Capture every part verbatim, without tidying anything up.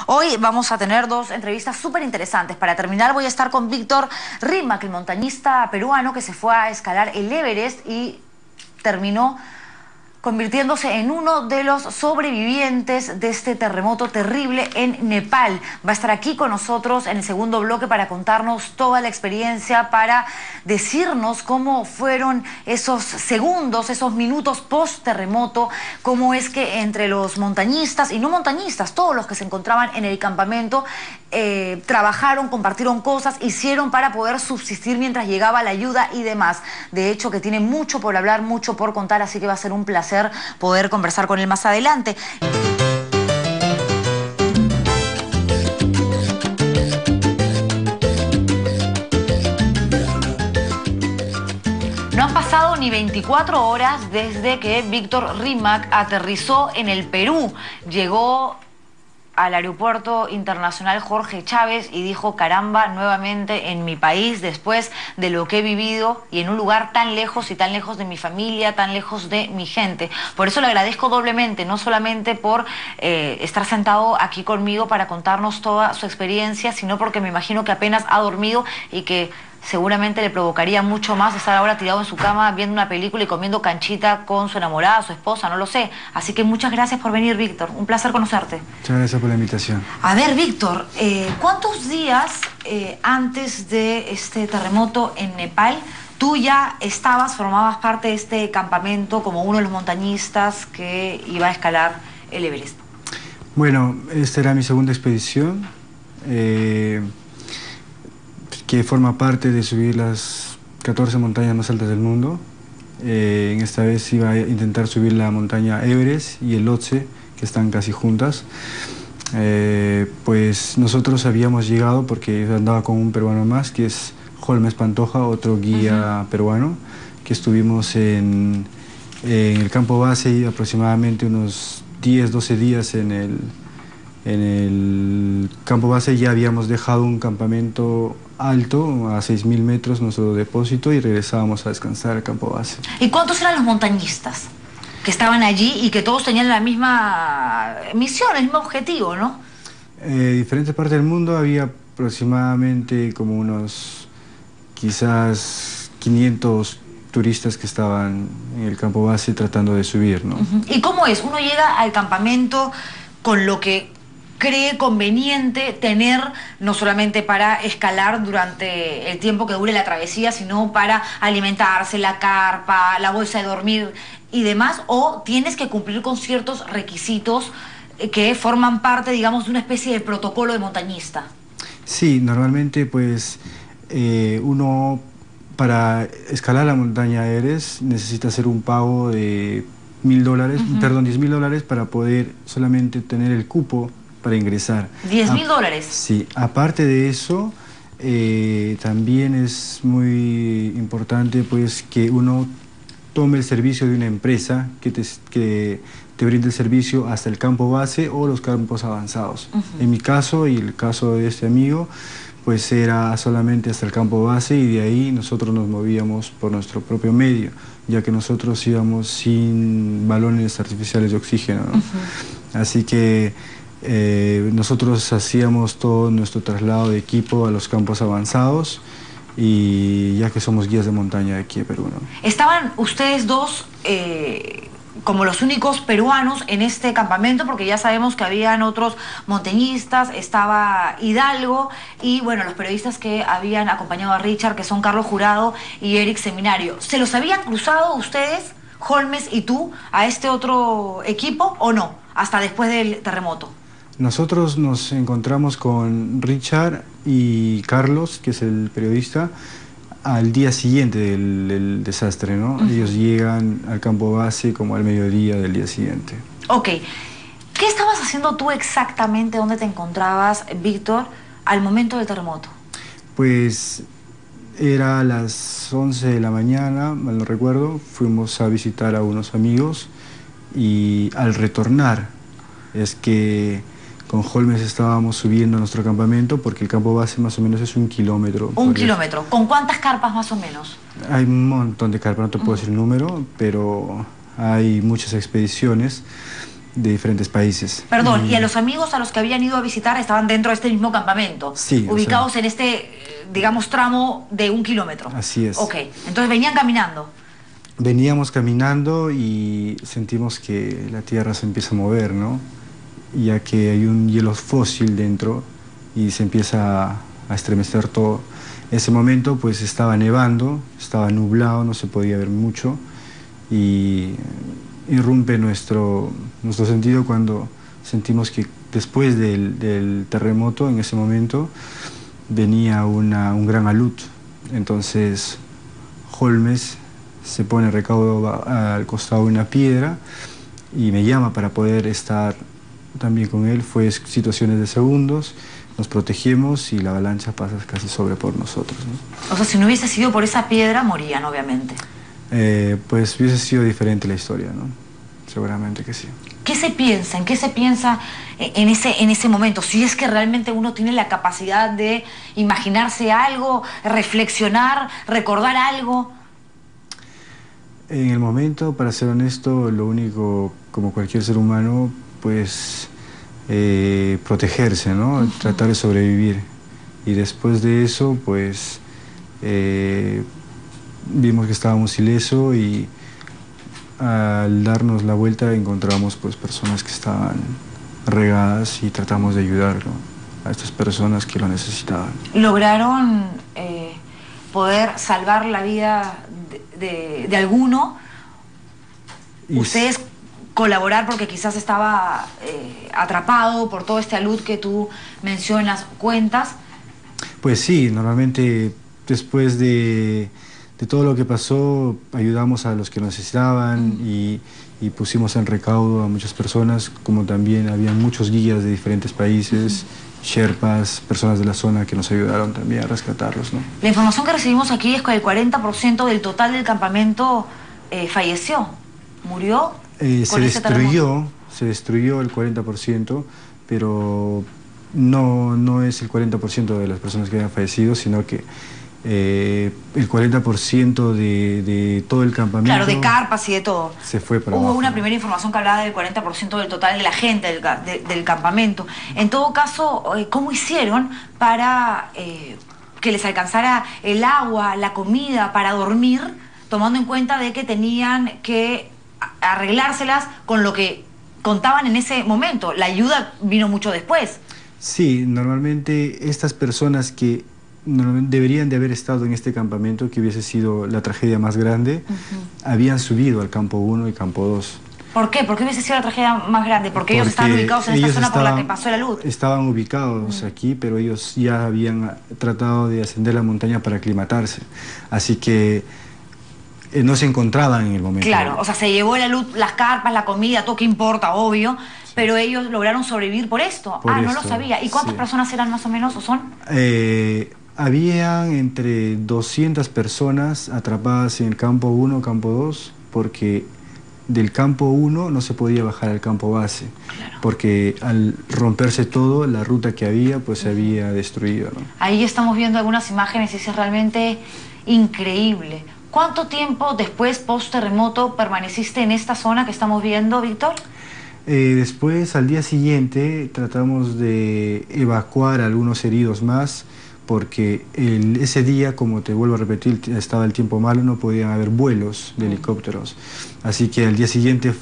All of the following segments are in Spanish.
Hoy vamos a tener dos entrevistas súper interesantes. Para terminar voy a estar con Víctor Rimac, el montañista peruano que se fue a escalar el Everest y terminó convirtiéndose en uno de los sobrevivientes de este terremoto terrible en Nepal. Va a estar aquí con nosotros en el segundo bloque para contarnos toda la experiencia, para decirnos cómo fueron esos segundos, esos minutos post-terremoto, cómo es que entre los montañistas y no montañistas, todos los que se encontraban en el campamento, eh, trabajaron, compartieron cosas, hicieron para poder subsistir mientras llegaba la ayuda y demás. De hecho, que tiene mucho por hablar, mucho por contar, así que va a ser un placer poder conversar con él más adelante. No han pasado ni veinticuatro horas desde que Víctor Rimac aterrizó en el Perú. Llegó al aeropuerto internacional Jorge Chávez y dijo: caramba, nuevamente en mi país, después de lo que he vivido y en un lugar tan lejos y tan lejos de mi familia, tan lejos de mi gente. Por eso le agradezco doblemente, no solamente por eh, estar sentado aquí conmigo para contarnos toda su experiencia, sino porque me imagino que apenas ha dormido y que seguramente le provocaría mucho más estar ahora tirado en su cama viendo una película y comiendo canchita con su enamorada, su esposa, no lo sé. Así que muchas gracias por venir, Víctor. Un placer conocerte. Muchas gracias por la invitación. A ver, Víctor, eh, ¿cuántos días eh, antes de este terremoto en Nepal tú ya estabas, formabas parte de este campamento como uno de los montañistas que iba a escalar el Everest? Bueno, esta era mi segunda expedición. Eh... que forma parte de subir las catorce montañas más altas del mundo. Eh, en esta vez iba a intentar subir la montaña Everest y el Lhotse, que están casi juntas. Eh, pues nosotros habíamos llegado porque andaba con un peruano más, que es Holmes Pantoja, otro guía uh-huh. peruano, que estuvimos en, en el campo base aproximadamente unos diez, doce días en el, en el campo base. Ya habíamos dejado un campamento alto, a seis mil metros, nuestro depósito, y regresábamos a descansar al campo base. ¿Y cuántos eran los montañistas que estaban allí y que todos tenían la misma misión, el mismo objetivo, no? Eh, diferentes partes del mundo había aproximadamente como unos, quizás quinientos turistas que estaban en el campo base tratando de subir, ¿no? Uh-huh. ¿Y cómo es? Uno llega al campamento con lo que cree conveniente tener, no solamente para escalar durante el tiempo que dure la travesía, sino para alimentarse, la carpa, la bolsa de dormir y demás, o tienes que cumplir con ciertos requisitos que forman parte, digamos, de una especie de protocolo de montañista? Sí, normalmente pues eh, uno para escalar la montaña Everest necesita hacer un pago de mil dólares, uh-huh. perdón, diez mil dólares para poder solamente tener el cupo para ingresar. ¿diez mil dólares? Sí, aparte de eso, eh, también es muy importante pues que uno tome el servicio de una empresa que te, que te brinde el servicio hasta el campo base o los campos avanzados. Uh-huh. En mi caso y el caso de este amigo, pues era solamente hasta el campo base, y de ahí nosotros nos movíamos por nuestro propio medio, ya que nosotros íbamos sin balones artificiales de oxígeno, ¿no? Uh-huh. Así que Eh, nosotros hacíamos todo nuestro traslado de equipo a los campos avanzados, y ya que somos guías de montaña de aquí de Perú, ¿no? ¿Estaban ustedes dos eh, como los únicos peruanos en este campamento? Porque ya sabemos que habían otros montañistas, estaba Hidalgo y bueno, los periodistas que habían acompañado a Richard, que son Carlos Jurado y Eric Seminario. ¿Se los habían cruzado ustedes, Holmes y tú, a este otro equipo o no? Hasta después del terremoto. Nosotros nos encontramos con Richard y Carlos, que es el periodista, al día siguiente del, del desastre, ¿no? Uh-huh. Ellos llegan al campo base como al mediodía del día siguiente. Ok. ¿Qué estabas haciendo tú exactamente? ¿Dónde te encontrabas, Víctor, al momento del terremoto? Pues era a las once de la mañana, mal no recuerdo. Fuimos a visitar a unos amigos y al retornar es que con Holmes estábamos subiendo a nuestro campamento, porque el campo base más o menos es un kilómetro. Un kilómetro. ¿Con cuántas carpas más o menos? Hay un montón de carpas, no te puedo decir el número, pero hay muchas expediciones. de diferentes países. Perdón, y, y a los amigos a los que habían ido a visitar estaban dentro de este mismo campamento, sí, ubicados o sea, en este, digamos, tramo de un kilómetro. Así es. Ok, entonces venían caminando. Veníamos caminando y sentimos que la tierra se empieza a mover, ¿no? Ya que hay un hielo fósil dentro y se empieza a estremecer todo. En ese momento pues estaba nevando, estaba nublado, no se podía ver mucho y irrumpe nuestro, nuestro sentido cuando sentimos que después del, del terremoto, en ese momento, venía una, un gran alud. Entonces Holmes se pone recaudo al costado de una piedra y me llama para poder estar también con él. Fue situaciones de segundos, nos protegemos y la avalancha pasa casi sobre por nosotros, ¿no? O sea, si no hubiese sido por esa piedra, morían, obviamente. Eh, pues hubiese sido diferente la historia, ¿no? Seguramente que sí. ¿Qué se piensa? ¿En qué se piensa en ese, en ese momento? Si es que realmente uno tiene la capacidad de imaginarse algo, reflexionar, recordar algo. En el momento, para ser honesto, lo único, como cualquier ser humano, pues eh, protegerse, ¿no? Uh-huh. Tratar de sobrevivir. Y después de eso, pues eh, vimos que estábamos ilesos y al darnos la vuelta encontramos pues personas que estaban regadas y tratamos de ayudar, ¿no?, a estas personas que lo necesitaban. ¿Lograron eh, poder salvar la vida de, de, de alguno? Y ustedes colaborar porque quizás estaba eh, atrapado por todo este alud que tú mencionas, cuentas. Pues sí, normalmente después de, de todo lo que pasó ayudamos a los que necesitaban mm. y, y pusimos en recaudo a muchas personas, como también había muchos guías de diferentes países, mm. sherpas, personas de la zona que nos ayudaron también a rescatarlos, ¿no? La información que recibimos aquí es que el cuarenta por ciento del total del campamento eh, falleció, murió. Eh, se destruyó, se destruyó el cuarenta por ciento, pero no, no es el cuarenta por ciento de las personas que habían fallecido, sino que eh, el cuarenta por ciento de, de todo el campamento... Claro, de carpas y de todo. Se fue para Hubo abajo. una primera información que hablaba del cuarenta por ciento del total de la gente del, de, del campamento. En todo caso, ¿cómo hicieron para eh, que les alcanzara el agua, la comida, para dormir, tomando en cuenta de que tenían que arreglárselas con lo que contaban en ese momento? La ayuda vino mucho después. Sí, normalmente estas personas que deberían de haber estado en este campamento, que hubiese sido la tragedia más grande, uh-huh. habían subido al campo uno y campo dos. ¿Por qué? ¿Por qué hubiese sido la tragedia más grande? Porque, Porque ellos estaban ubicados en esta zona estaban, por la que pasó la luz. Estaban ubicados uh-huh. aquí, pero ellos ya habían tratado de ascender la montaña para aclimatarse. Así que Eh, no se encontraban en el momento. Claro, o sea, se llevó la luz, las carpas, la comida, todo que importa, obvio, sí. pero ellos lograron sobrevivir por esto. Por ah, esto, no lo sabía. ¿Y cuántas sí. personas eran más o menos o son? Eh, habían entre doscientas personas atrapadas en el campo uno, campo dos, porque del campo uno no se podía bajar al campo base, claro. porque al romperse todo, la ruta que había, pues se había destruido, ¿no? Ahí estamos viendo algunas imágenes y es realmente increíble. ¿Cuánto tiempo después, post-terremoto, permaneciste en esta zona que estamos viendo, Víctor? Eh, después, al día siguiente, tratamos de evacuar a algunos heridos más, porque el, ese día, como te vuelvo a repetir, estaba el tiempo malo, no podían haber vuelos de helicópteros. Así que al día siguiente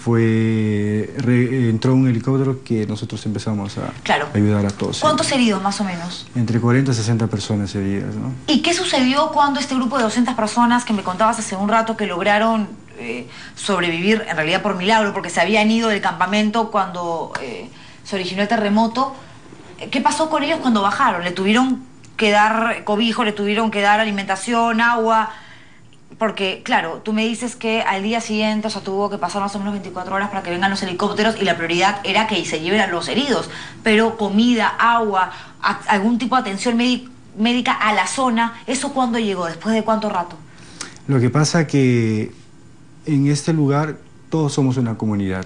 fue re, entró un helicóptero que nosotros empezamos a claro. ayudar a todos. ¿Cuántos heridos más o menos? Entre cuarenta y sesenta personas heridas, ¿no? ¿Y qué sucedió cuando este grupo de doscientas personas que me contabas hace un rato que lograron eh, sobrevivir, en realidad por milagro, porque se habían ido del campamento cuando eh, se originó el terremoto, ¿qué pasó con ellos cuando bajaron? ¿Le tuvieron que dar cobijo, le tuvieron que dar alimentación, agua? Porque, claro, tú me dices que al día siguiente, o sea, tuvo que pasar más o menos veinticuatro horas para que vengan los helicópteros y la prioridad era que se lleven a los heridos. Pero comida, agua, a, algún tipo de atención médica a la zona, ¿eso cuándo llegó? ¿Después de cuánto rato? Lo que pasa que en este lugar todos somos una comunidad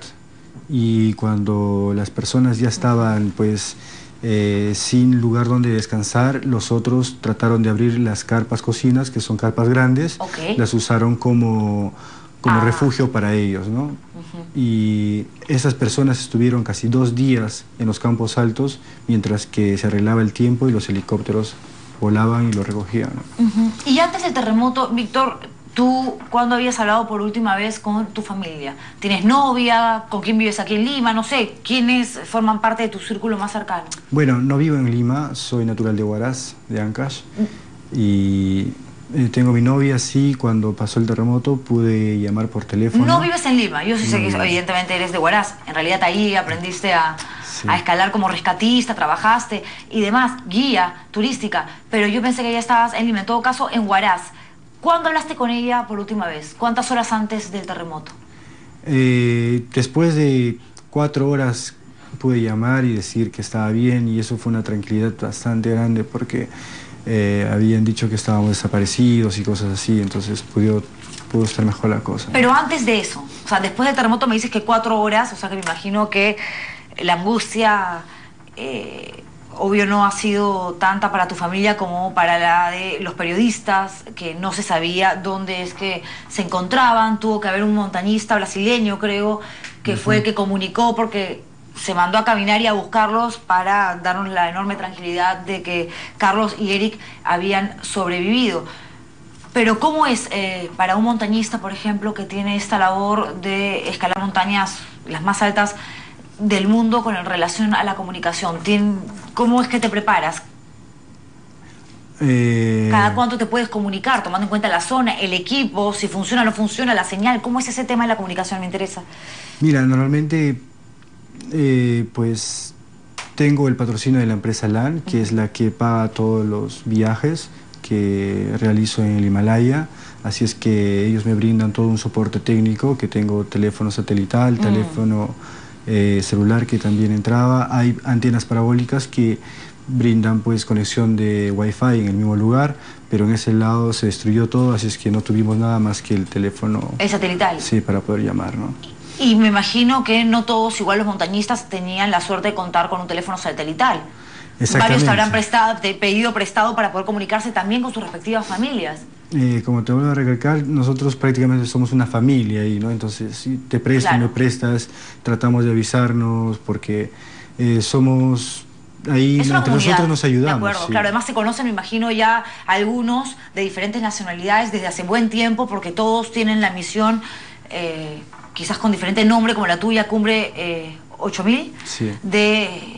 y cuando las personas ya estaban, pues, Eh, sin lugar donde descansar, los otros trataron de abrir las carpas cocinas, que son carpas grandes, okay. las usaron como, como Ah. refugio para ellos, ¿no? Uh-huh. Y esas personas estuvieron casi dos días en los campos altos mientras que se arreglaba el tiempo y los helicópteros volaban y lo recogían, ¿no? Uh-huh. Y antes del terremoto, Víctor, ¿tú cuándo habías hablado por última vez con tu familia? ¿Tienes novia? ¿Con quién vives aquí en Lima? No sé, ¿quiénes forman parte de tu círculo más cercano? Bueno, no vivo en Lima, soy natural de Huaraz, de Ancash, mm. y eh, tengo mi novia, sí, cuando pasó el terremoto pude llamar por teléfono. ¿No vives en Lima? Yo sí sé no, que evidentemente eres de Huaraz, en realidad ahí aprendiste a, sí. a escalar como rescatista, trabajaste y demás, guía turística, pero yo pensé que ya estabas en Lima, en todo caso en Huaraz. ¿Cuándo hablaste con ella por última vez? ¿Cuántas horas antes del terremoto? Eh, después de cuatro horas pude llamar y decir que estaba bien, y eso fue una tranquilidad bastante grande porque eh, habían dicho que estábamos desaparecidos y cosas así, entonces pudo, pudo estar mejor la cosa. Pero antes de eso, o sea, después del terremoto me dices que cuatro horas, o sea que me imagino que la angustia... Eh, obvio no ha sido tanta para tu familia como para la de los periodistas, que no se sabía dónde es que se encontraban. Tuvo que haber un montañista brasileño, creo, que uh-huh. fue el que comunicó, porque se mandó a caminar y a buscarlos para darnos la enorme tranquilidad de que Carlos y Eric habían sobrevivido. Pero ¿cómo es eh, para un montañista, por ejemplo, que tiene esta labor de escalar montañas las más altas del mundo con relación a la comunicación? ¿Cómo es que te preparas? Eh... ¿Cada cuánto te puedes comunicar, tomando en cuenta la zona, el equipo, si funciona o no funciona, la señal? ¿Cómo es ese tema de la comunicación? Me interesa. Mira, normalmente eh, pues tengo el patrocinio de la empresa LAN, que uh-huh. es la que paga todos los viajes que realizo en el Himalaya. Así es que ellos me brindan todo un soporte técnico, que tengo teléfono satelital, uh-huh. teléfono... Eh, celular que también entraba. Hay antenas parabólicas que brindan pues conexión de Wi-Fi en el mismo lugar, pero en ese lado se destruyó todo, así es que no tuvimos nada más que el teléfono. ¿El satelital? Sí, para poder llamar, ¿no? Y me imagino que no todos, igual los montañistas, tenían la suerte de contar con un teléfono satelital. Varios te habrán prestado, te pedido prestado para poder comunicarse también con sus respectivas familias. Eh, como te vuelvo a recalcar, nosotros prácticamente somos una familia ahí, ¿no? Entonces, si te prestas, claro. me prestas, tratamos de avisarnos porque eh, somos ahí, entre comunidad. Nosotros nos ayudamos. De acuerdo, sí. Claro, además se conocen, me imagino, ya algunos de diferentes nacionalidades desde hace buen tiempo, porque todos tienen la misión, eh, quizás con diferente nombre, como la tuya, Cumbre eh, ocho mil, sí. de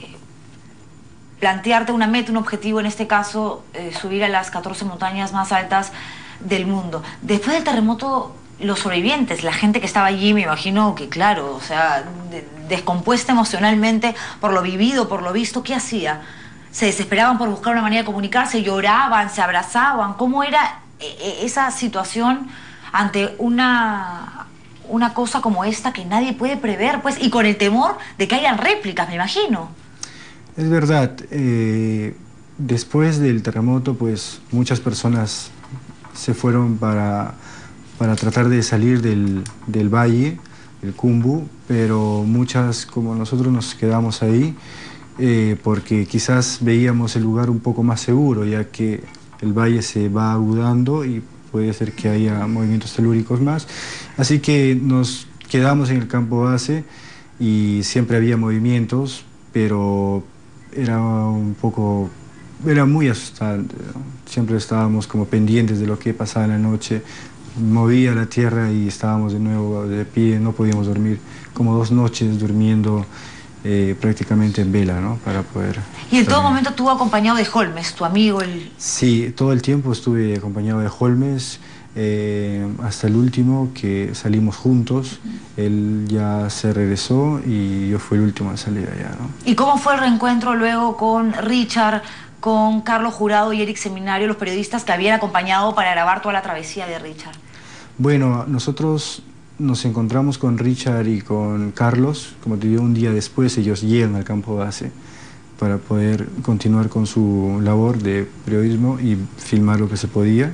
plantearte una meta, un objetivo, en este caso, eh, subir a las catorce montañas más altas del mundo. Después del terremoto, los sobrevivientes, la gente que estaba allí, me imagino que, claro, o sea, de, descompuesta emocionalmente por lo vivido, por lo visto, ¿qué hacía? ¿Se desesperaban por buscar una manera de comunicarse? ¿Lloraban? ¿Se abrazaban? ¿Cómo era eh, esa situación ante una, una cosa como esta que nadie puede prever, pues, y con el temor de que hayan réplicas, me imagino? Es verdad, eh, después del terremoto, pues, muchas personas se fueron para, para tratar de salir del, del valle, el Khumbu, pero muchas como nosotros nos quedamos ahí eh, porque quizás veíamos el lugar un poco más seguro, ya que el valle se va agudando y puede ser que haya movimientos telúricos más. Así que nos quedamos en el campo base y siempre había movimientos, pero era un poco... Era muy asustante, ¿no? Siempre estábamos como pendientes de lo que pasaba en la noche. Movía la tierra y estábamos de nuevo de pie, no podíamos dormir. Como dos noches durmiendo eh, prácticamente en vela, ¿no? Para poder... Y en todo momento estuvo acompañado de Holmes, tu amigo. El... Sí, todo el tiempo estuve acompañado de Holmes, eh, hasta el último que salimos juntos. Él ya se regresó y yo fui el último a salir allá, ¿no? ¿Y cómo fue el reencuentro luego con Richard, con Carlos Jurado y Eric Seminario, los periodistas que habían acompañado para grabar toda la travesía de Richard? Bueno, nosotros nos encontramos con Richard y con Carlos, como te digo, un día después ellos llegan al campo base para poder continuar con su labor de periodismo y filmar lo que se podía.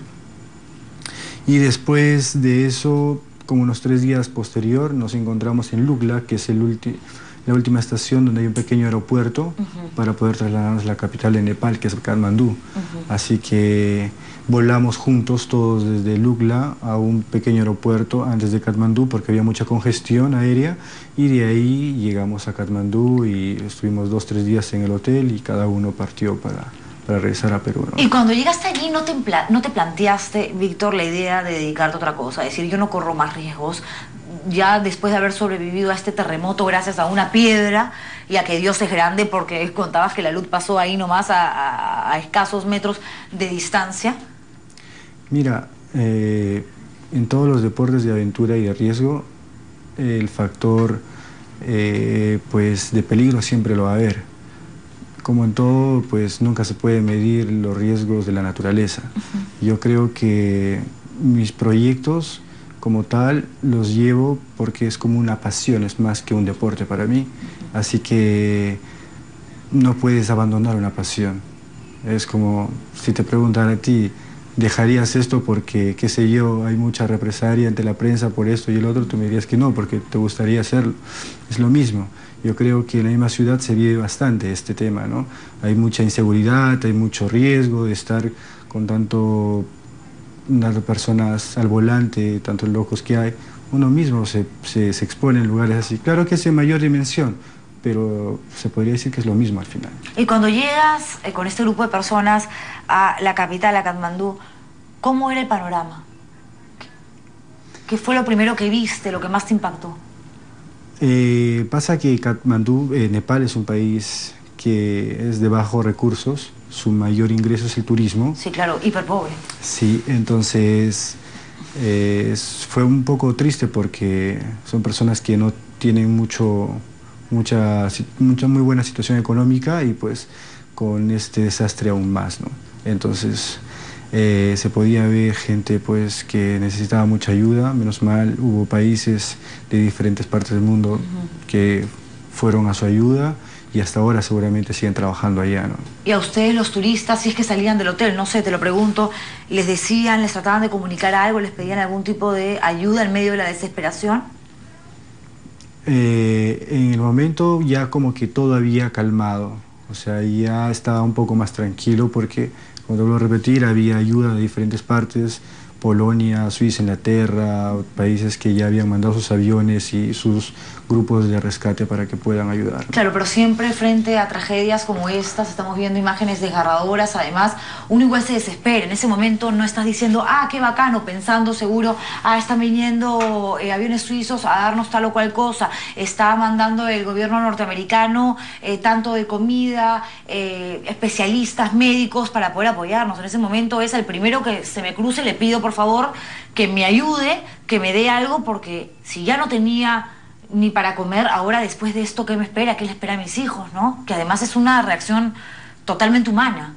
Y después de eso, como unos tres días posterior, nos encontramos en Lukla, que es el, ulti la última estación donde hay un pequeño aeropuerto Uh-huh. para poder trasladarnos a la capital de Nepal, que es Katmandú. Uh-huh. Así que volamos juntos todos desde Lukla a un pequeño aeropuerto antes de Katmandú porque había mucha congestión aérea, y de ahí llegamos a Katmandú y estuvimos dos, tres días en el hotel y cada uno partió para, para regresar a Perú, ¿no? Y cuando llegaste allí, ¿no te, ¿no te planteaste, Víctor, la idea de dedicarte a otra cosa? Es decir, yo no corro más riesgos. Ya después de haber sobrevivido a este terremoto gracias a una piedra y a que Dios es grande, porque contabas que la luz pasó ahí nomás a, a, a escasos metros de distancia. Mira, eh, en todos los deportes de aventura y de riesgo, el factor eh, pues de peligro siempre lo va a haber. Como en todo, pues nunca se puede medir los riesgos de la naturaleza. Uh-huh. Yo creo que mis proyectos como tal los llevo porque es como una pasión, es más que un deporte para mí. Uh-huh. Así que no puedes abandonar una pasión. Es como si te preguntan a ti, ¿dejarías esto porque, qué sé yo, hay mucha represalia ante la prensa por esto y el otro? Tú me dirías que no, porque te gustaría hacerlo. Es lo mismo. Yo creo que en la misma ciudad se vive bastante este tema, ¿no? Hay mucha inseguridad, hay mucho riesgo de estar con tanto unas personas al volante, tantos locos que hay. Uno mismo se, se, se expone en lugares así. Claro que es en mayor dimensión, pero se podría decir que es lo mismo al final. Y cuando llegas eh, con este grupo de personas a la capital, a Katmandú, ¿cómo era el panorama? ¿Qué fue lo primero que viste, lo que más te impactó? Eh, pasa que Katmandú, eh, Nepal es un país que es de bajos recursos, su mayor ingreso es el turismo. Sí, claro, hiperpobre. Sí, entonces eh, fue un poco triste porque son personas que no tienen mucho, mucha, mucha muy buena situación económica y pues con este desastre aún más, ¿no? Entonces eh, se podía ver gente pues que necesitaba mucha ayuda. Menos mal hubo países de diferentes partes del mundo uh-huh. que fueron a su ayuda y hasta ahora seguramente siguen trabajando allá, ¿no? Y a ustedes los turistas, si es que salían del hotel, no sé, te lo pregunto, ¿les decían, les trataban de comunicar algo, les pedían algún tipo de ayuda en medio de la desesperación? Eh, en el momento ya como que todo había calmado, o sea, ya estaba un poco más tranquilo porque, como te vuelvo a repetir, había ayuda de diferentes partes, Polonia, Suiza, Inglaterra, países que ya habían mandado sus aviones y sus grupos de rescate para que puedan ayudar. Claro, pero siempre frente a tragedias como estas, estamos viendo imágenes desgarradoras, además, uno igual se desespera. En ese momento no estás diciendo, ah, qué bacano, pensando seguro, ah, están viniendo eh, aviones suizos a darnos tal o cual cosa, está mandando el gobierno norteamericano eh, tanto de comida, eh, especialistas, médicos para poder apoyarnos. En ese momento es el primero que se me cruce, le pido por favor que me ayude, que me dé algo, porque si ya no tenía ni para comer, ahora después de esto, ¿qué me espera? ¿Qué le espera a mis hijos, no? Que además es una reacción totalmente humana.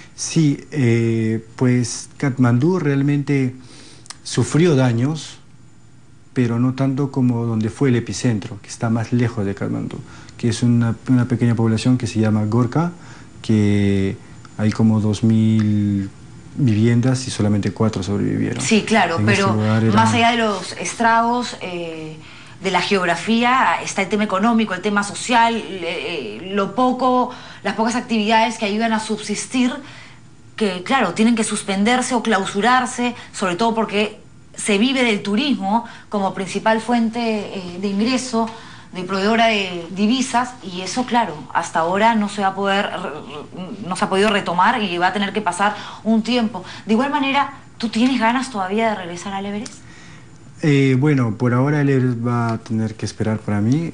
Sí, eh, pues Katmandú realmente sufrió daños, pero no tanto como donde fue el epicentro, que está más lejos de Katmandú, que es una, una pequeña población que se llama Gorkha, que hay como dos mil viviendas y solamente cuatro sobrevivieron. Sí, claro, en pero era... más allá de los estragos eh, de la geografía, está el tema económico, el tema social, eh, lo poco, las pocas actividades que ayudan a subsistir, que claro, tienen que suspenderse o clausurarse, sobre todo porque se vive del turismo como principal fuente eh, de ingreso, de proveedora de divisas, y eso, claro, hasta ahora no se va a poder, no se ha podido retomar y va a tener que pasar un tiempo. De igual manera, ¿tú tienes ganas todavía de regresar al Everest? Eh, bueno, por ahora el Everest va a tener que esperar para mí,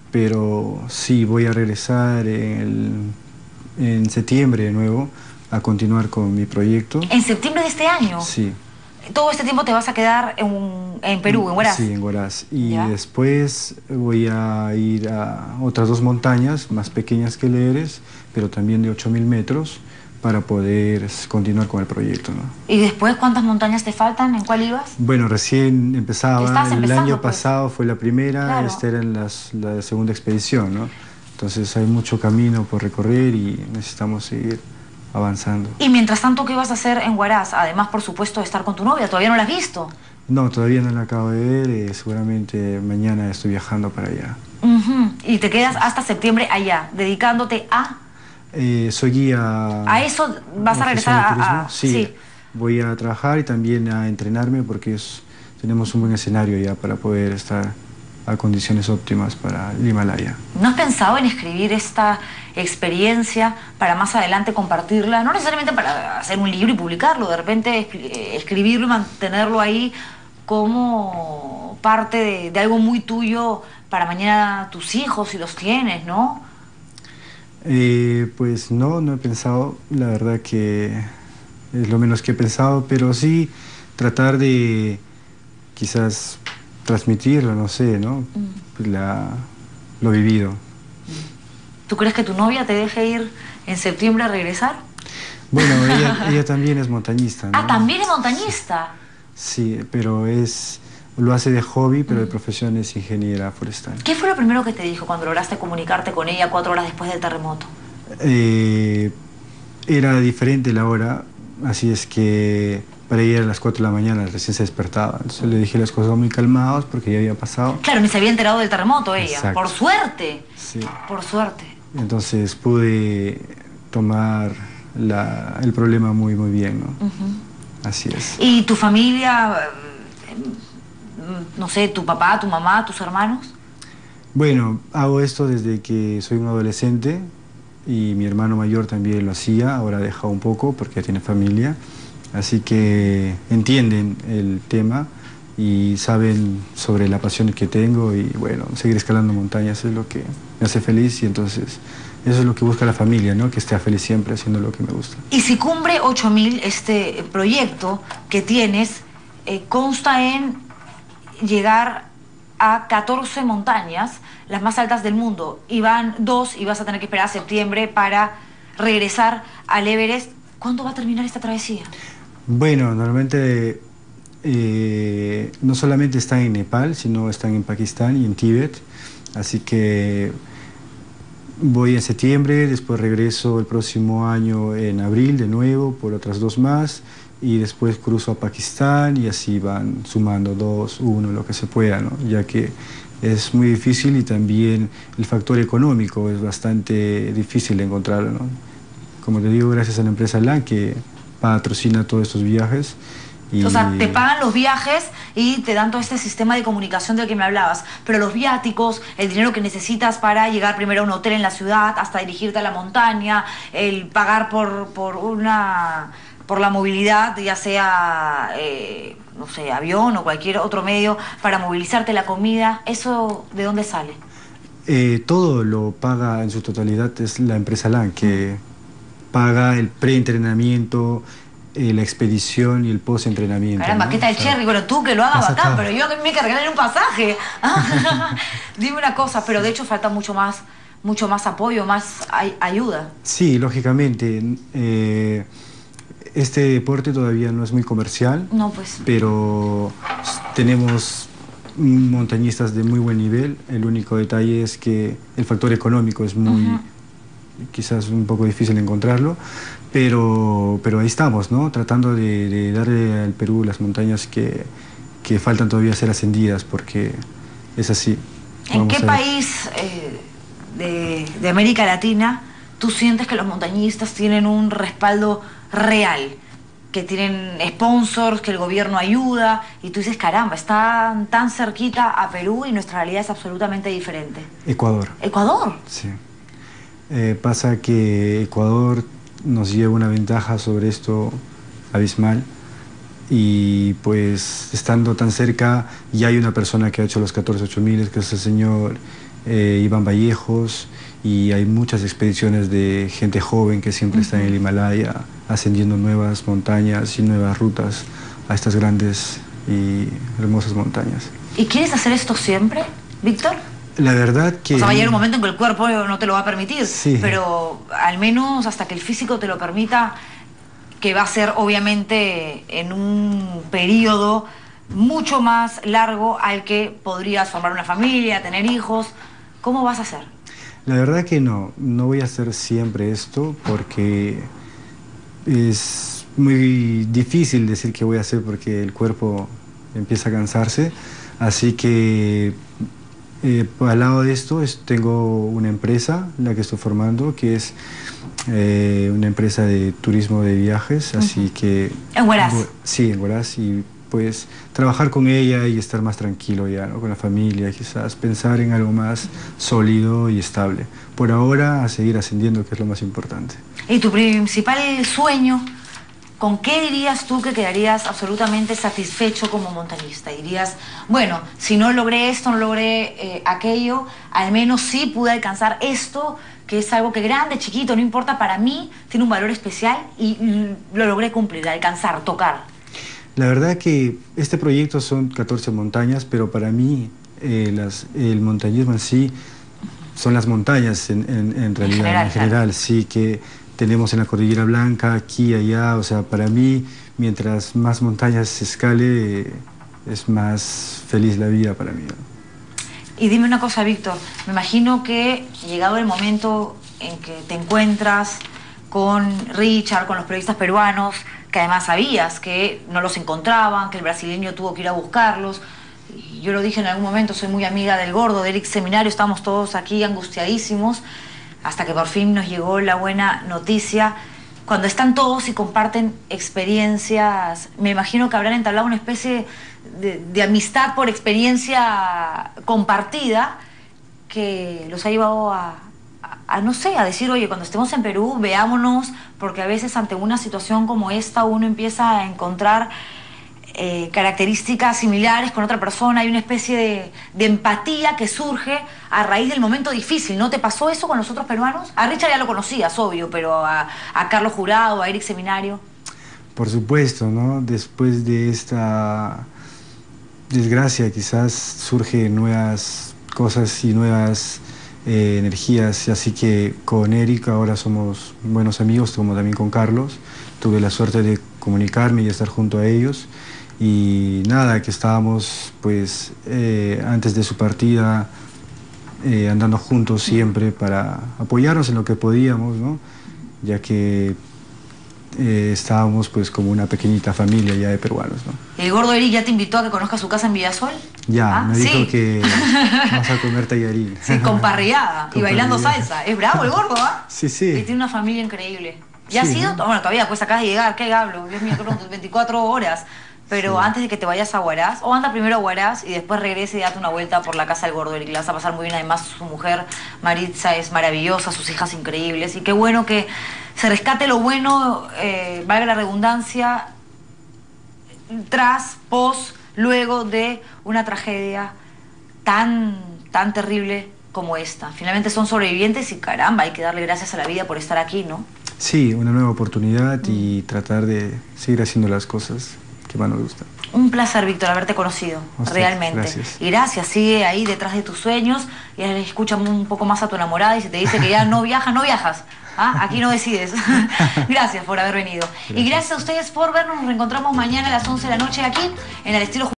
pero sí, voy a regresar en, el, en septiembre de nuevo a continuar con mi proyecto. ¿En septiembre de este año? Sí. ¿Todo este tiempo te vas a quedar en, en Perú, en Huaraz? Sí, en Huaraz. Y ¿Ya? después voy a ir a otras dos montañas más pequeñas que el Everest, pero también de ocho mil metros, para poder continuar con el proyecto, ¿no? ¿Y después cuántas montañas te faltan? ¿En cuál ibas? Bueno, recién empezaba. Estás el empezando, año pues. pasado fue la primera, Claro. esta era las, la segunda expedición, ¿no? Entonces hay mucho camino por recorrer y necesitamos seguir avanzando. Y mientras tanto, ¿qué vas a hacer en Huaraz? Además, por supuesto, de estar con tu novia. ¿Todavía no la has visto? No, todavía no la acabo de ver, eh, seguramente mañana estoy viajando para allá. Uh-huh. Y te quedas hasta septiembre allá, dedicándote a... Eh, soy guía... ¿A eso vas a regresar a, a...? Sí, sí, voy a trabajar y también a entrenarme porque es, tenemos un buen escenario ya para poder estar a condiciones óptimas para el Himalaya. ¿No has pensado en escribir esta experiencia para más adelante compartirla? No necesariamente para hacer un libro y publicarlo, de repente escribirlo y mantenerlo ahí como parte de, de algo muy tuyo para mañana tus hijos, si los tienes, ¿no? Eh, pues no, no he pensado, la verdad que es lo menos que he pensado, pero sí tratar de quizás transmitirlo, no sé, ¿no? Mm. La, lo vivido. ¿Tú crees que tu novia te deje ir en septiembre a regresar? Bueno, ella, ella también es montañista, ¿no? Ah, ¿también es montañista? Sí, sí, pero es... Lo hace de hobby, pero de profesión es ingeniera forestal. ¿Qué fue lo primero que te dijo cuando lograste comunicarte con ella cuatro horas después del terremoto? Eh, era diferente la hora, así es que para ella a las cuatro de la mañana recién se despertaba. Entonces le dije las cosas muy calmadas porque ya había pasado. Claro, ni se había enterado del terremoto ella. Exacto. Por suerte. Sí. Por suerte. Entonces pude tomar la, el problema muy, muy bien, ¿no? Uh-huh. Así es. ¿Y tu familia... no sé, tu papá, tu mamá, tus hermanos? Bueno, hago esto desde que soy un adolescente y mi hermano mayor también lo hacía, ahora ha dejado un poco porque ya tiene familia, así que entienden el tema y saben sobre la pasión que tengo y bueno, seguir escalando montañas es lo que me hace feliz y entonces eso es lo que busca la familia, ¿no? Que esté feliz siempre haciendo lo que me gusta. Y si Cumbre ocho mil, este proyecto que tienes, eh, consta en llegar a catorce montañas, las más altas del mundo, y van dos y vas a tener que esperar a septiembre para regresar al Everest. ¿Cuándo va a terminar esta travesía? Bueno, normalmente eh, no solamente están en Nepal, sino están en Pakistán y en Tíbet, así que voy en septiembre, después regreso el próximo año en abril de nuevo por otras dos más, y después cruzo a Pakistán y así van sumando dos, uno, lo que se pueda, ¿no? Ya que es muy difícil y también el factor económico es bastante difícil de encontrarlo, ¿no? Como te digo, gracias a la empresa LAN que patrocina todos estos viajes. Y... O sea, te pagan los viajes y te dan todo este sistema de comunicación del que me hablabas, pero los viáticos, el dinero que necesitas para llegar primero a un hotel en la ciudad, hasta dirigirte a la montaña, el pagar por, por una... por la movilidad, ya sea, eh, no sé, avión o cualquier otro medio para movilizarte, la comida, ¿eso de dónde sale? Eh, todo lo paga en su totalidad, es la empresa LAN, que paga el preentrenamiento, eh, la expedición y el post-entrenamiento. Caramba, ¿no? ¿Qué tal el Cherry? Bueno, tú que lo hagas bacán, pero yo que me que regalar un pasaje. Dime una cosa, pero de hecho falta mucho más, mucho más apoyo, más ay ayuda. Sí, lógicamente. Eh, Este deporte todavía no es muy comercial, no, pues. Pero tenemos montañistas de muy buen nivel. El único detalle es que el factor económico es muy, uh-huh. quizás un poco difícil encontrarlo, pero, pero ahí estamos, ¿no? Tratando de, de darle al Perú las montañas que, que faltan todavía ser ascendidas, porque es así. ¿En qué país eh, de, de América Latina tú sientes que los montañistas tienen un respaldo real, que tienen sponsors, que el gobierno ayuda, y tú dices, caramba, están tan cerquita a Perú y nuestra realidad es absolutamente diferente? Ecuador. ¿Ecuador? Sí. Eh, pasa que Ecuador nos lleva una ventaja sobre esto abismal y pues estando tan cerca ya hay una persona que ha hecho los catorce ocho mil, que es el señor eh, Iván Vallejos, y hay muchas expediciones de gente joven que siempre uh-huh. está en el Himalaya ascendiendo nuevas montañas y nuevas rutas a estas grandes y hermosas montañas. ¿Y quieres hacer esto siempre, Víctor? La verdad que... O sea, va a llegar un momento en que el cuerpo no te lo va a permitir, sí. Pero al menos hasta que el físico te lo permita, que va a ser obviamente en un periodo mucho más largo al que podrías formar una familia, tener hijos. ¿Cómo vas a hacer? La verdad que no, no voy a hacer siempre esto porque es muy difícil decir qué voy a hacer porque el cuerpo empieza a cansarse, así que Eh, pues, al lado de esto es, tengo una empresa, la que estoy formando, que es eh, una empresa de turismo de viajes, uh-huh. así que... ¿En Huaraz? Sí, en Huaraz, y pues trabajar con ella y estar más tranquilo ya, ¿no? Con la familia, quizás pensar en algo más sólido y estable. Por ahora, a seguir ascendiendo, que es lo más importante. ¿Y tu principal sueño? ¿Con qué dirías tú que quedarías absolutamente satisfecho como montañista? Dirías, bueno, si no logré esto, no logré eh, aquello, al menos sí pude alcanzar esto, que es algo que grande, chiquito, no importa, para mí tiene un valor especial y lo logré cumplir, alcanzar, tocar. La verdad que este proyecto son catorce montañas, pero para mí eh, las, el montañismo en sí son las montañas en, en, en realidad, en general, en general claro. Sí que... tenemos en la Cordillera Blanca, aquí, allá, o sea, para mí, mientras más montañas se escale, eh, es más feliz la vida para mí, ¿no? Y dime una cosa, Víctor, me imagino que llegado el momento en que te encuentras con Richard, con los periodistas peruanos, que además sabías que no los encontraban, que el brasileño tuvo que ir a buscarlos, y yo lo dije en algún momento, soy muy amiga del Gordo, de Eric Seminario, estamos todos aquí angustiadísimos, hasta que por fin nos llegó la buena noticia. Cuando están todos y comparten experiencias, me imagino que habrán entablado una especie de, de amistad por experiencia compartida que los ha llevado a, a, a, no sé, a decir, oye, cuando estemos en Perú, veámonos, porque a veces ante una situación como esta uno empieza a encontrar Eh, características similares con otra persona, hay una especie de, de empatía que surge a raíz del momento difícil. ¿No te pasó eso con los otros peruanos? A Richard ya lo conocías, obvio, pero a, a Carlos Jurado, a Eric Seminario. Por supuesto, ¿no? Después de esta desgracia quizás surgen nuevas cosas y nuevas eh, energías, así que con Eric ahora somos buenos amigos, como también con Carlos. Tuve la suerte de comunicarme y estar junto a ellos. Y nada, que estábamos pues eh, antes de su partida eh, andando juntos siempre para apoyarnos en lo que podíamos, ¿no? Ya que eh, estábamos pues como una pequeñita familia ya de peruanos, ¿no? ¿El Gordo Eric ya te invitó a que conozcas su casa en Villasol? Ya, ¿Ah? me dijo sí. que vamos a comer tallarín. Sí, con parrillada y bailando salsa. Es bravo el Gordo, ¿ah? Sí, sí. Y tiene una familia increíble. ¿Ya sí, has ido? ¿no? Bueno, todavía, pues acabas de llegar, ¿qué hablo? Dios mío, creo que veinticuatro horas. Pero sí. Antes de que te vayas a Huaraz, o anda primero a Huaraz y después regrese y date una vuelta por la casa del Gordo Eric. Le vas a pasar muy bien. Además, su mujer Maritza es maravillosa, sus hijas increíbles. Y qué bueno que se rescate lo bueno, eh, valga la redundancia, tras, pos, luego de una tragedia tan, tan terrible como esta. Finalmente son sobrevivientes y caramba, hay que darle gracias a la vida por estar aquí, ¿no? Sí, una nueva oportunidad mm. y tratar de seguir haciendo las cosas que más nos gustan. Un placer, Víctor, haberte conocido, usted, realmente. Gracias. Y gracias, sigue ahí detrás de tus sueños y escucha un poco más a tu enamorada y si te dice que ya no viajas, no viajas. ¿Ah? Aquí no decides. Gracias por haber venido. Gracias. Y gracias a ustedes por vernos. Nos reencontramos mañana a las once de la noche aquí en el estilo